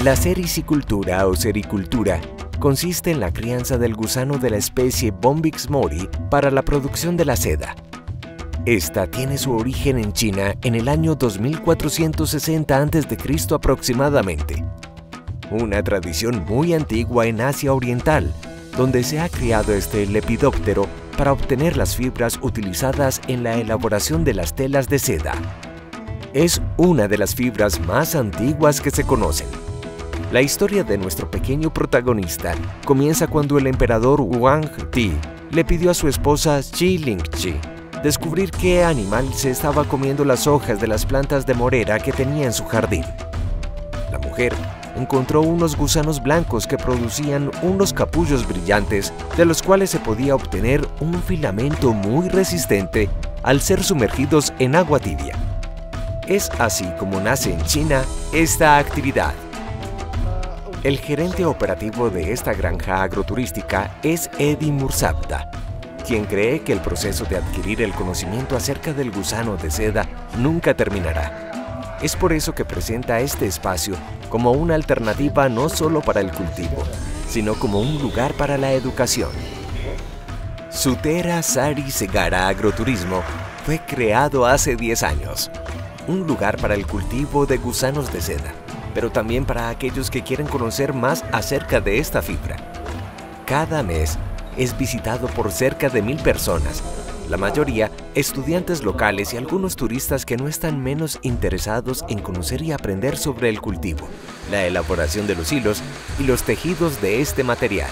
La sericicultura o sericultura consiste en la crianza del gusano de la especie Bombyx mori para la producción de la seda. Esta tiene su origen en China en el año 2460 a.C. aproximadamente. Una tradición muy antigua en Asia Oriental, donde se ha criado este lepidóptero para obtener las fibras utilizadas en la elaboración de las telas de seda. Es una de las fibras más antiguas que se conocen. La historia de nuestro pequeño protagonista comienza cuando el emperador Wang Ti le pidió a su esposa Shi Lingqi descubrir qué animal se estaba comiendo las hojas de las plantas de morera que tenía en su jardín. La mujer encontró unos gusanos blancos que producían unos capullos brillantes de los cuales se podía obtener un filamento muy resistente al ser sumergidos en agua tibia. Es así como nace en China esta actividad. El gerente operativo de esta granja agroturística es Eddie Mursabda, quien cree que el proceso de adquirir el conocimiento acerca del gusano de seda nunca terminará. Es por eso que presenta este espacio como una alternativa no solo para el cultivo, sino como un lugar para la educación. Sutera Sari Segara Agroturismo fue creado hace 10 años. Un lugar para el cultivo de gusanos de seda, pero también para aquellos que quieren conocer más acerca de esta fibra. Cada mes es visitado por cerca de 1000 personas, la mayoría estudiantes locales y algunos turistas que no están menos interesados en conocer y aprender sobre el cultivo, la elaboración de los hilos y los tejidos de este material.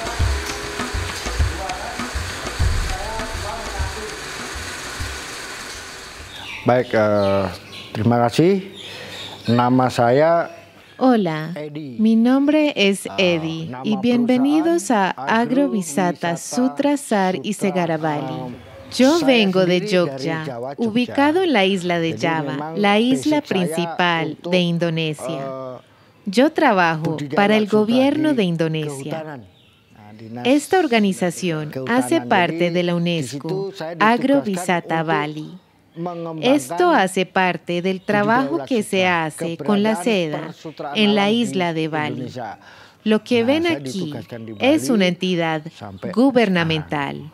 Baik, terima kasih. Nama saya Hola, mi nombre es Eddie y bienvenidos a Agrovisata Sutrasar y Segara Bali. Yo vengo de Jogja, ubicado en la isla de Java, la isla principal de Indonesia. Yo trabajo para el gobierno de Indonesia. Esta organización hace parte de la UNESCO Agrovisata Bali. Esto hace parte del trabajo que se hace con la seda en la isla de Bali. Lo que ven aquí es una entidad gubernamental.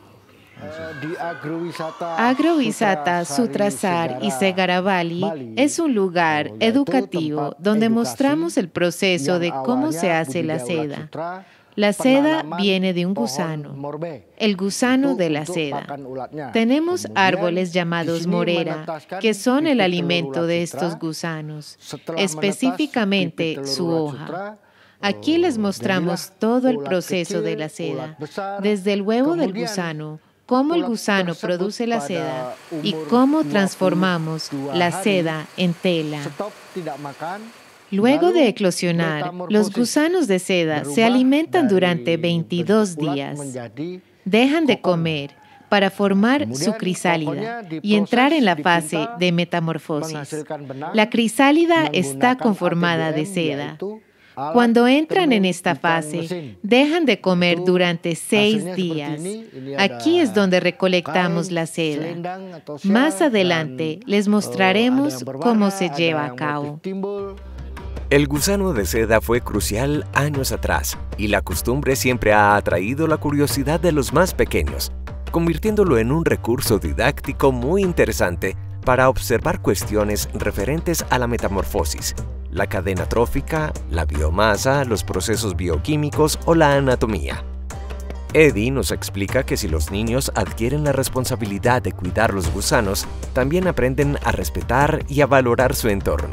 Agrovisata Sutrasar y Segara Bali es un lugar educativo donde mostramos el proceso de cómo se hace la seda. La seda viene de un gusano, el gusano de la seda. Tenemos árboles llamados morera, que son el alimento de estos gusanos, específicamente su hoja. Aquí les mostramos todo el proceso de la seda, desde el huevo del gusano, cómo el gusano produce la seda y cómo transformamos la seda en tela. Luego de eclosionar, los gusanos de seda se alimentan durante 22 días. Dejan de comer para formar su crisálida y entrar en la fase de metamorfosis. La crisálida está conformada de seda. Cuando entran en esta fase, dejan de comer durante 6 días. Aquí es donde recolectamos la seda. Más adelante les mostraremos cómo se lleva a cabo. El gusano de seda fue crucial años atrás y la costumbre siempre ha atraído la curiosidad de los más pequeños, convirtiéndolo en un recurso didáctico muy interesante para observar cuestiones referentes a la metamorfosis, la cadena trófica, la biomasa, los procesos bioquímicos o la anatomía. Eddie nos explica que si los niños adquieren la responsabilidad de cuidar los gusanos, también aprenden a respetar y a valorar su entorno.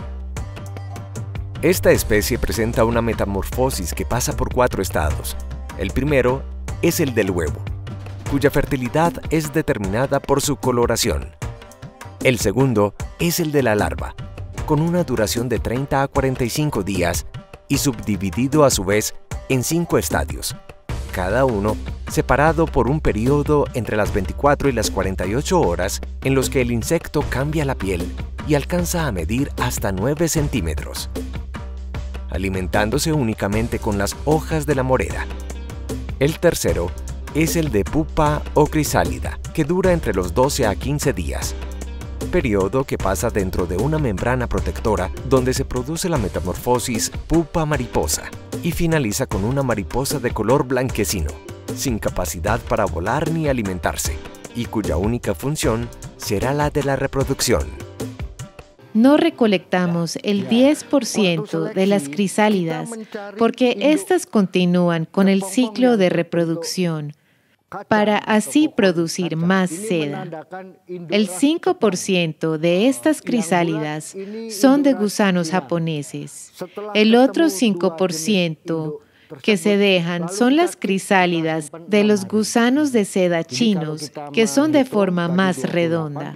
Esta especie presenta una metamorfosis que pasa por 4 estados. El primero es el del huevo, cuya fertilidad es determinada por su coloración. El segundo es el de la larva, con una duración de 30 a 45 días y subdividido a su vez en 5 estadios, cada uno separado por un periodo entre las 24 y las 48 horas en los que el insecto cambia la piel y alcanza a medir hasta 9 centímetros. Alimentándose únicamente con las hojas de la morera. El tercero es el de pupa o crisálida, que dura entre los 12 a 15 días. periodo que pasa dentro de una membrana protectora donde se produce la metamorfosis pupa mariposa y finaliza con una mariposa de color blanquecino, sin capacidad para volar ni alimentarse, y cuya única función será la de la reproducción. No recolectamos el 10% de las crisálidas porque éstas continúan con el ciclo de reproducción para así producir más seda. El 5% de estas crisálidas son de gusanos japoneses. El otro 5% que se dejan son las crisálidas de los gusanos de seda chinos, que son de forma más redonda.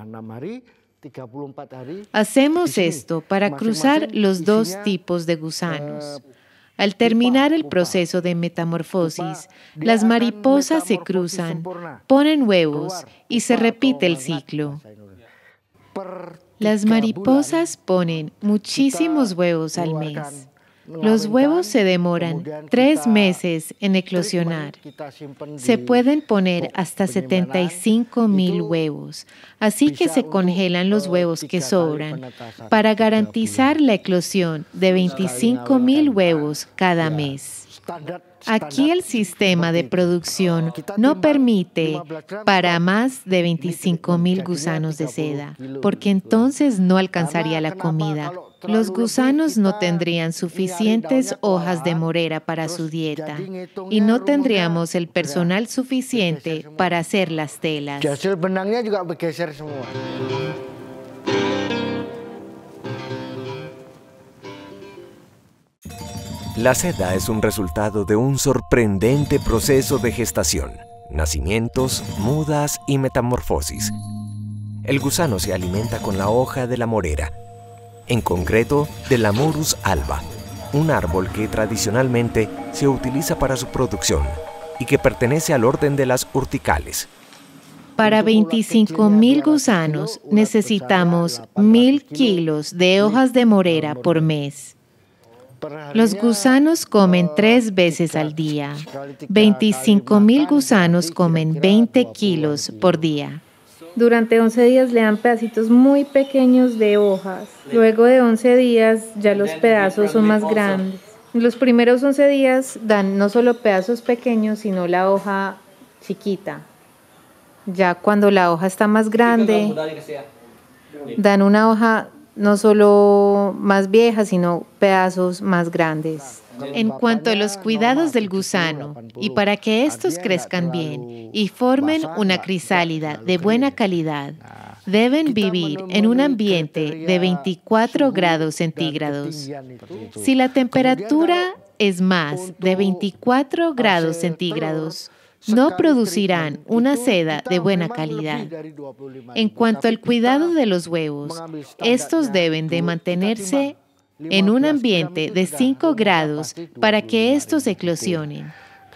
Hacemos esto para cruzar los dos tipos de gusanos. Al terminar el proceso de metamorfosis, las mariposas se cruzan, ponen huevos y se repite el ciclo. Las mariposas ponen muchísimos huevos al mes. Los huevos se demoran 3 meses en eclosionar. Se pueden poner hasta 75.000 huevos, así que se congelan los huevos que sobran para garantizar la eclosión de 25.000 huevos cada mes. Aquí el sistema de producción no permite para más de 25.000 gusanos de seda, porque entonces no alcanzaría la comida. Los gusanos no tendrían suficientes hojas de morera para su dieta y no tendríamos el personal suficiente para hacer las telas. La seda es un resultado de un sorprendente proceso de gestación, nacimientos, mudas y metamorfosis. El gusano se alimenta con la hoja de la morera, en concreto de la Morus alba, un árbol que tradicionalmente se utiliza para su producción y que pertenece al orden de las urticales. Para 25.000 gusanos necesitamos 1.000 kilos de hojas de morera por mes. Los gusanos comen 3 veces al día. 25.000 gusanos comen 20 kilos por día. Durante 11 días le dan pedacitos muy pequeños de hojas. Luego de 11 días ya los pedazos son más grandes. Los primeros 11 días dan no solo pedazos pequeños, sino la hoja chiquita. Ya cuando la hoja está más grande, dan una hoja no solo más vieja, sino pedazos más grandes. En cuanto a los cuidados del gusano, y para que estos crezcan bien y formen una crisálida de buena calidad, deben vivir en un ambiente de 24 grados centígrados. Si la temperatura es más de 24 grados centígrados, no producirán una seda de buena calidad. En cuanto al cuidado de los huevos, estos deben de mantenerse en un ambiente de 5 grados para que estos eclosionen.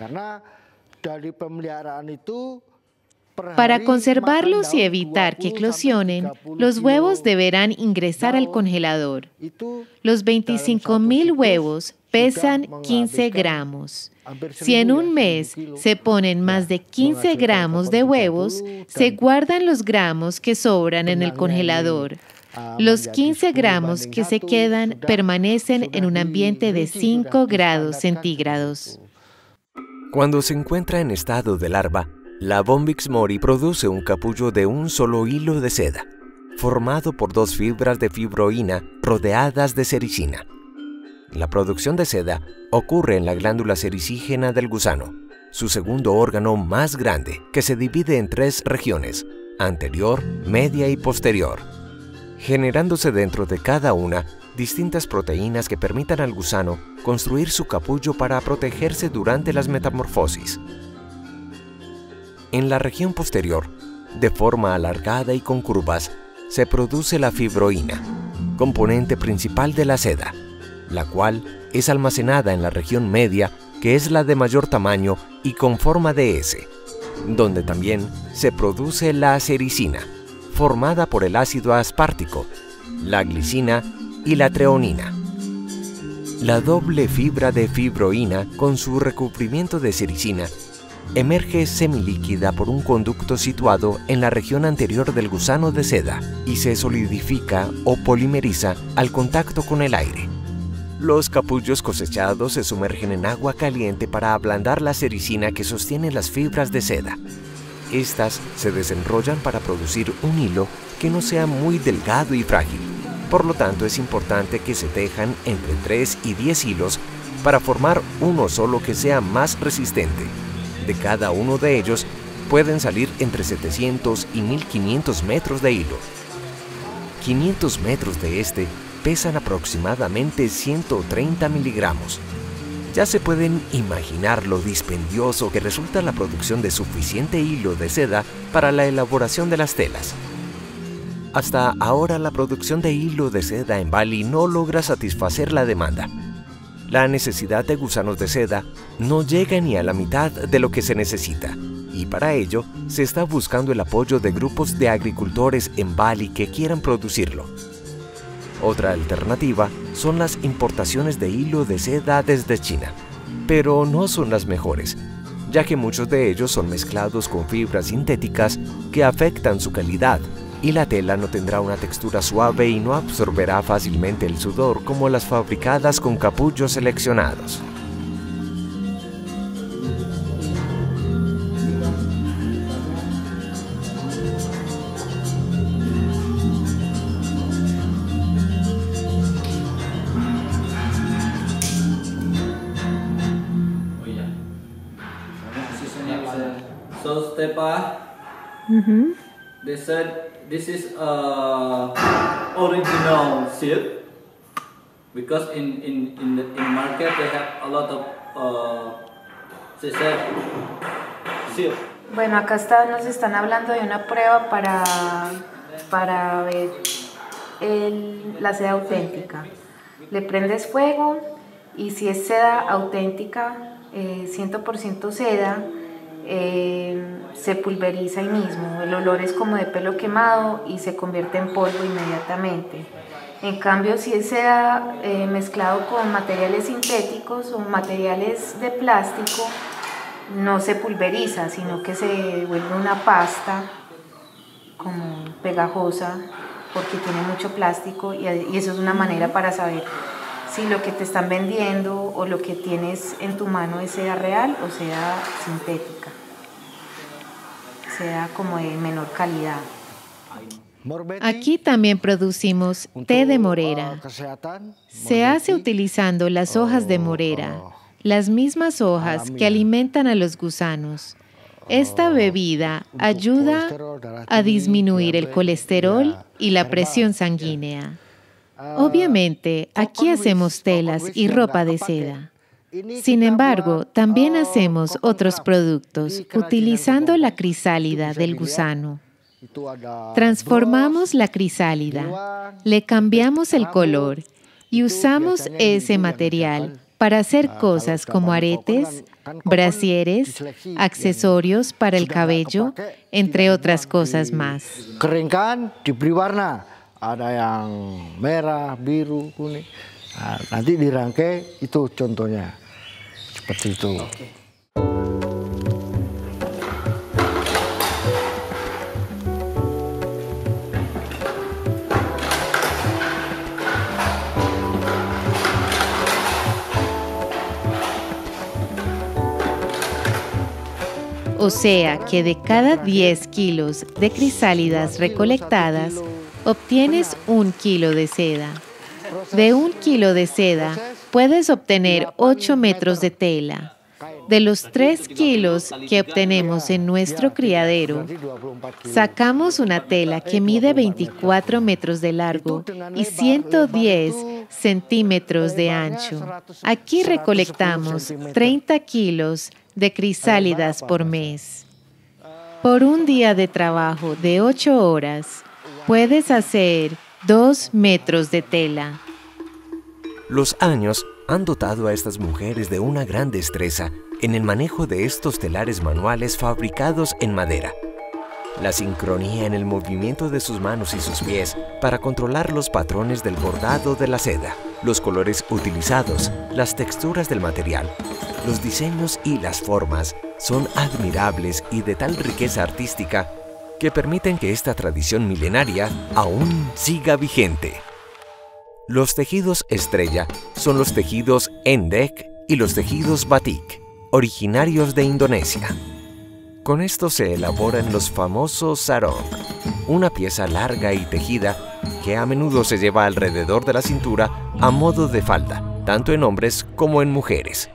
Para conservarlos y evitar que eclosionen, los huevos deberán ingresar al congelador. Los 25.000 huevos pesan 15 gramos. Si en un mes se ponen más de 15 gramos de huevos, se guardan los gramos que sobran en el congelador. Los 15 gramos que se quedan permanecen en un ambiente de 5 grados centígrados. Cuando se encuentra en estado de larva, la Bombyx mori produce un capullo de un solo hilo de seda, formado por 2 fibras de fibroína rodeadas de sericina. La producción de seda ocurre en la glándula sericígena del gusano, su segundo órgano más grande, que se divide en 3 regiones, anterior, media y posterior, generándose dentro de cada una distintas proteínas que permitan al gusano construir su capullo para protegerse durante las metamorfosis. En la región posterior, de forma alargada y con curvas, se produce la fibroína, componente principal de la seda, la cual es almacenada en la región media, que es la de mayor tamaño y con forma de S, donde también se produce la sericina, formada por el ácido aspartico, la glicina y la treonina. La doble fibra de fibroína con su recubrimiento de sericina emerge semilíquida por un conducto situado en la región anterior del gusano de seda y se solidifica o polimeriza al contacto con el aire. Los capullos cosechados se sumergen en agua caliente para ablandar la sericina que sostiene las fibras de seda. Estas se desenrollan para producir un hilo que no sea muy delgado y frágil. Por lo tanto, es importante que se tejan entre 3 y 10 hilos para formar uno solo que sea más resistente. De cada uno de ellos pueden salir entre 700 y 1500 metros de hilo. 500 metros de este pesan aproximadamente 130 miligramos. Ya se pueden imaginar lo dispendioso que resulta la producción de suficiente hilo de seda para la elaboración de las telas. Hasta ahora la producción de hilo de seda en Bali no logra satisfacer la demanda. La necesidad de gusanos de seda no llega ni a la mitad de lo que se necesita, y para ello se está buscando el apoyo de grupos de agricultores en Bali que quieran producirlo. Otra alternativa son las importaciones de hilo de seda desde China, pero no son las mejores, ya que muchos de ellos son mezclados con fibras sintéticas que afectan su calidad, y la tela no tendrá una textura suave y no absorberá fácilmente el sudor como las fabricadas con capullos seleccionados. So Stepa, they said this is original silk because in market they have a lot of they said silk. Bueno, acá nos están hablando de una prueba para ver la seda auténtica. Le prendes fuego y si es seda auténtica, 100% seda, se pulveriza ahí mismo. El olor es como de pelo quemado y se convierte en polvo inmediatamente. En cambio, si es seda mezclado con materiales sintéticos o materiales de plástico, no se pulveriza, sino que se vuelve una pasta como pegajosa porque tiene mucho plástico, y eso es una manera para saber si lo que te están vendiendo o lo que tienes en tu mano es seda real o seda sintética, sea como de menor calidad. Aquí también producimos té de morera. Se hace utilizando las hojas de morera, las mismas hojas que alimentan a los gusanos. Esta bebida ayuda a disminuir el colesterol y la presión sanguínea. Obviamente, aquí hacemos telas y ropa de seda. Sin embargo, también hacemos otros productos utilizando la crisálida del gusano. Transformamos la crisálida, le cambiamos el color y usamos ese material para hacer cosas como aretes, brasieres, accesorios para el cabello, entre otras cosas más. Keringkan, diberi warna. Ada yang merah, biru, kuning. Nanti dirangkai, itu contohnya. Seperti itu. O sea que de cada 10 kilos de crisálidas recolectadas, obtienes 1 kilo de seda. De 1 kilo de seda, puedes obtener 8 metros de tela. De los 3 kilos que obtenemos en nuestro criadero, sacamos una tela que mide 24 metros de largo y 110 centímetros de ancho. Aquí recolectamos 30 kilos de crisálidas por mes. Por un día de trabajo de 8 horas, puedes hacer 2 metros de tela. Los años han dotado a estas mujeres de una gran destreza en el manejo de estos telares manuales fabricados en madera. La sincronía en el movimiento de sus manos y sus pies para controlar los patrones del bordado de la seda, los colores utilizados, las texturas del material, los diseños y las formas son admirables y de tal riqueza artística que permiten que esta tradición milenaria aún siga vigente. Los tejidos estrella son los tejidos endek y los tejidos batik, originarios de Indonesia. Con esto se elaboran los famosos sarong, una pieza larga y tejida que a menudo se lleva alrededor de la cintura a modo de falda, tanto en hombres como en mujeres.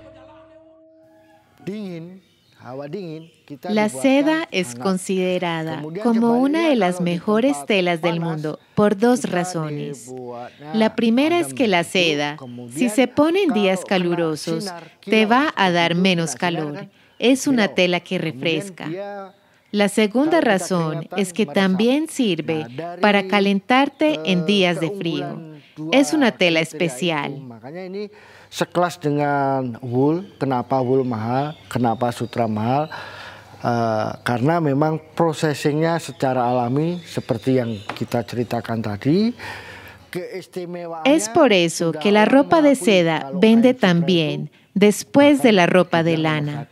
La seda es considerada como una de las mejores telas del mundo por dos razones. La primera es que la seda, si se pone en días calurosos, te va a dar menos calor. Es una tela que refresca. La segunda razón es que también sirve para calentarte en días de frío. Es una tela especial. Sekelas dengan wool, kenapa wool mahal, kenapa sutra mahal? Karena memang prosesingnya secara alami seperti yang kita ceritakan tadi. Es por eso que la ropa de seda vende tan bien después de la ropa de lana.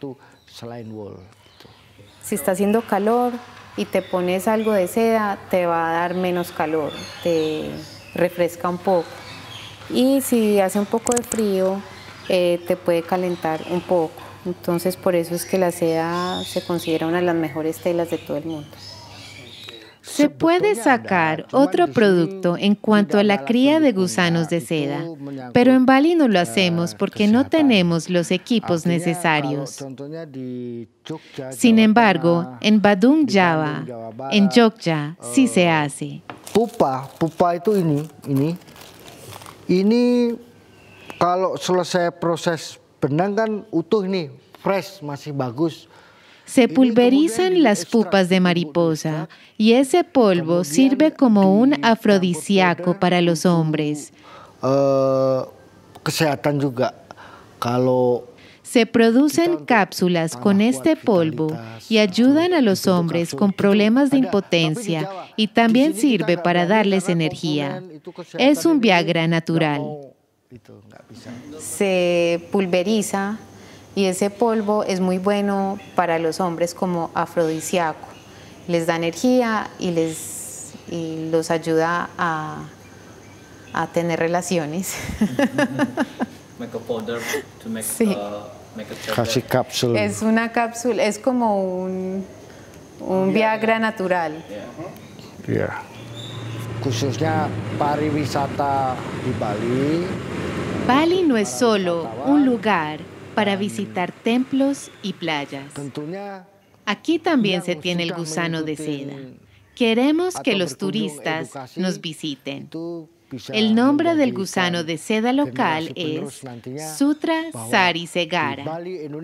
Si está haciendo calor y te pones algo de seda, te va a dar menos calor, te refresca un poco. Y si hace un poco de frío, te puede calentar un poco. Entonces, por eso es que la seda se considera una de las mejores telas de todo el mundo. Se puede sacar otro producto en cuanto a la cría de gusanos de seda, pero en Bali no lo hacemos porque no tenemos los equipos necesarios. Sin embargo, en Badung, Jawa, en Jogja, sí se hace. Pupa itu ini kalau selesai proses benang kan utuh nih, fresh, masih bagus. Se pulverizan las pupas de mariposa y ese polvo sirve como un afrodisíaco para los hombres. Kesehatan juga. Kalau se producen cápsulas con este polvo y ayudan a los hombres con problemas de impotencia y también sirve para darles energía. Es un Viagra natural. Se pulveriza y ese polvo es muy bueno para los hombres como afrodisíaco. Les da energía y los ayuda a tener relaciones. Make a powder to make, sí. Kasih cápsula. Es una cápsula, es como un Viagra natural. Yeah. Khususnya pariwisata di Bali. Bali no es solo un lugar para visitar templos y playas. Aquí también se tiene el gusano de seda. Queremos que los turistas nos visiten. El nombre del gusano de seda local es Sutra Sari Segara.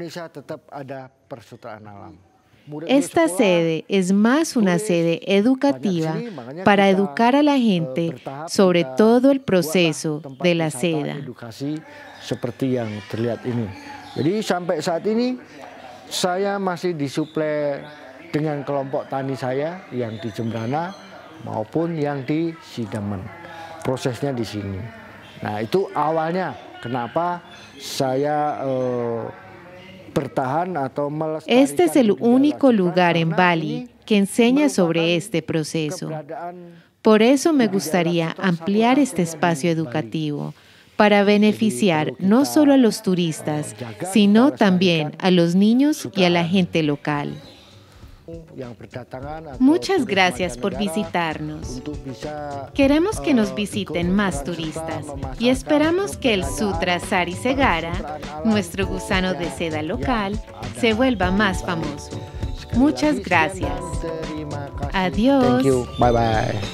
Esta sede es más una sede educativa para educar a la gente sobre todo el proceso de la seda. Seperti yang terlihat ini. Jadi sampai saat ini saya masih disuplai dengan kelompok tani saya yang di Jembrana maupun yang di Sidaman. Prosesnya di sini. Nah, itu awalnya kenapa saya bertahan atau melestarikan. Este es el único lugar en Bali que enseña sobre este proceso. Por eso me gustaría ampliar este espacio educativo para beneficiar no solo a los turistas, sino también a los niños y a la gente local. Muchas gracias por visitarnos. Queremos que nos visiten más turistas y esperamos que el Sutra Sari Segara, nuestro gusano de seda local, se vuelva más famoso. Muchas gracias. Adiós. Thank you. Bye bye.